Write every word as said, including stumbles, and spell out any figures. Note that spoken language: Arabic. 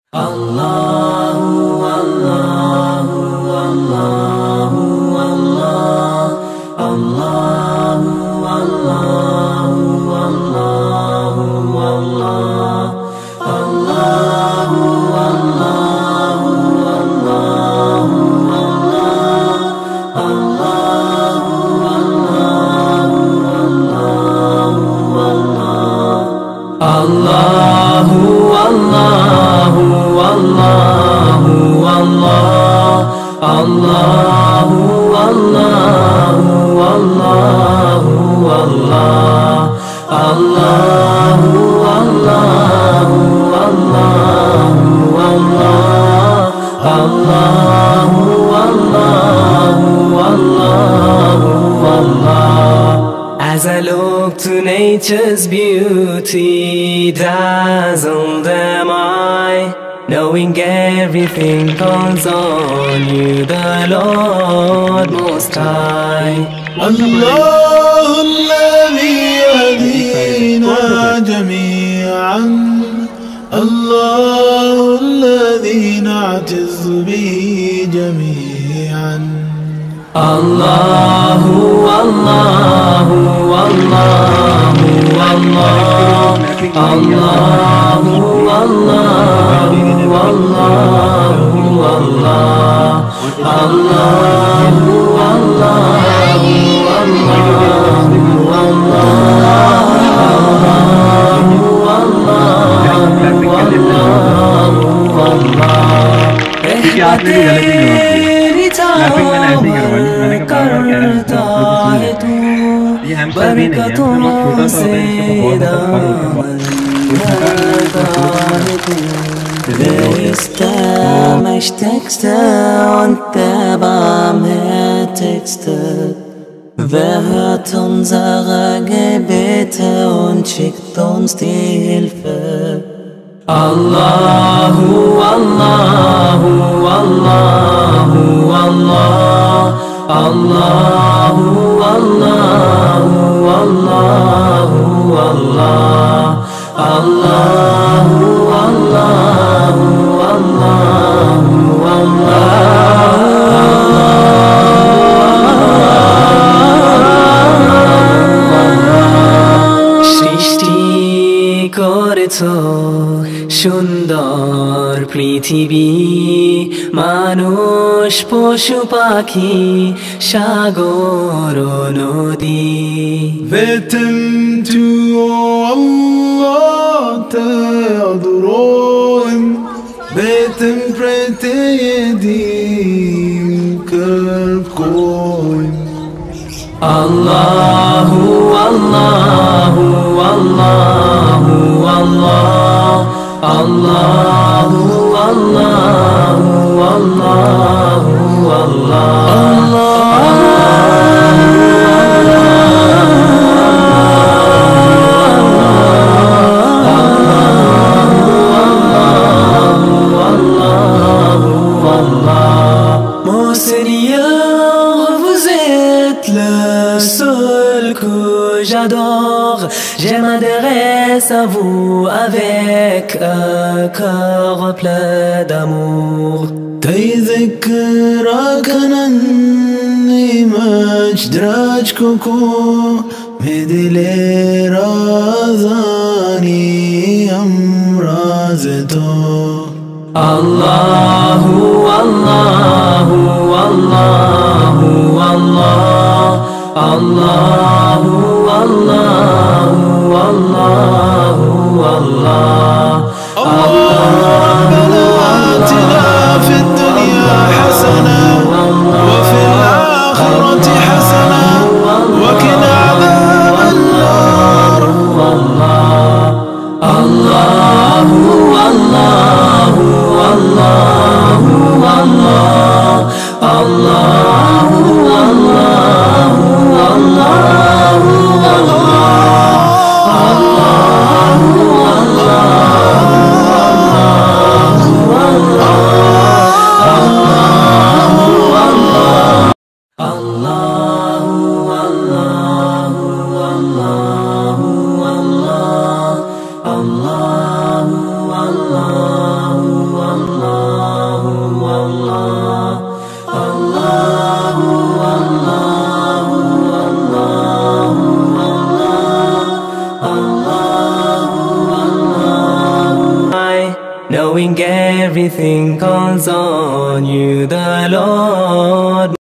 الله الله الله الله الله الله الله الله الله الله الله والله والله والله الله والله والله والله الله والله والله والله الله والله والله والله. As I look to nature's beauty, dazzled am I, knowing everything calls on you, the Lord Most High. الله الذي يهدينا جميعا، الله الذي نعتز به جميعا. الله والله والله والله الله والله والله والله الله والله والله करता है तू बरकतों से दामन भरता है तू. Willst du mich texten und der Baum textet? Wer hört unsere Gebete und schickt uns die Hilfe? Allahu, Allahu, Allahu, Allah, Allahu, Allahu, Allahu, Allah, Allahu, Allahu, Allahu, Allah. সৃষ্টি করেছো সুন্দর পৃথিবী, মানুষ পশু পাখি সাগর নদী. Beten du Allah te adoren, beten prete yedim kalkoin. Allahu Allahu Allahu Allah, Allahu Allahu Allahu Allah. Mon Seigneur, vous êtes le seul que j'adore. Je m'adresse à vous avec un cœur plein d'amour. تذكرك أني مجدرج كوكو مدلي رازاني أمرازتو. Allahu Allahu Allahu Allah, Allahu Allahu Allahu Allah. ربنا آتنا في الدنيا حسنة وفي الآخرة حسنة وقنا عذاب النار. الله والله والله والله الله والله والله والله الله والله والله knowing everything calls on you, the Lord.